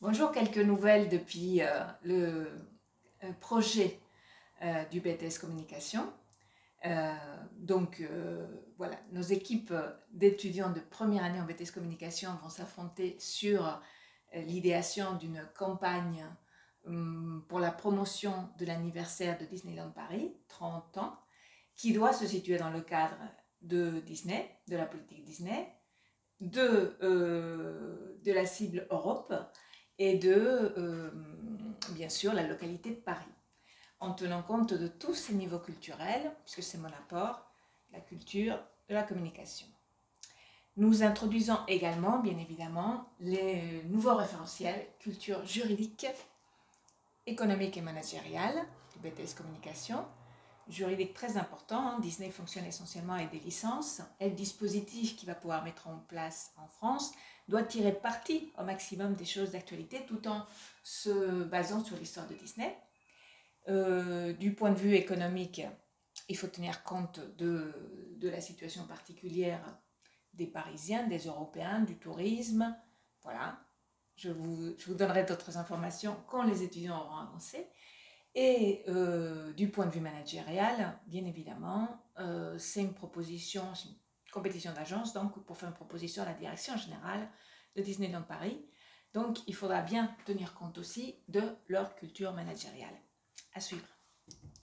Bonjour, quelques nouvelles depuis le projet du BTS Communication. Voilà, nos équipes d'étudiants de première année en BTS Communication vont s'affronter sur l'idéation d'une campagne pour la promotion de l'anniversaire de Disneyland Paris, 30 ans, qui doit se situer dans le cadre de Disney, de la politique Disney, de la cible Europe et bien sûr, la localité de Paris, en tenant compte de tous ces niveaux culturels, puisque c'est mon apport, la culture, de la communication. Nous introduisons également, bien évidemment, les nouveaux référentiels culture juridique, économique et managériale du BTS Communication. Juridique très important, Disney fonctionne essentiellement avec des licences et le dispositif qu'il va pouvoir mettre en place en France doit tirer parti au maximum des choses d'actualité tout en se basant sur l'histoire de Disney. Du point de vue économique, il faut tenir compte de la situation particulière des Parisiens, des Européens, du tourisme. Voilà, je vous donnerai d'autres informations quand les étudiants auront avancé. Et du point de vue managérial, bien évidemment, c'est une proposition, c'est une compétition d'agence, donc pour faire une proposition à la direction générale de Disneyland Paris. Donc il faudra bien tenir compte aussi de leur culture managériale. À suivre.